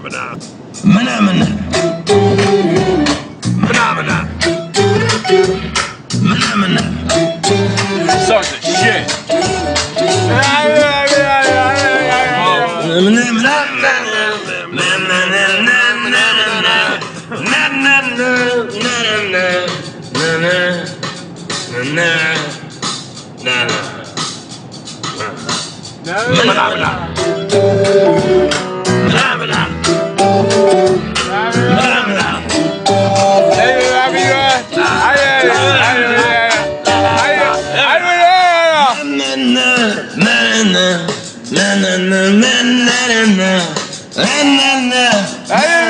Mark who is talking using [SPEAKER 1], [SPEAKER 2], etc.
[SPEAKER 1] Mahna Mahna Mahna Mahna Mahna.
[SPEAKER 2] Sucks a shit.
[SPEAKER 1] Na na na na na na na na na na.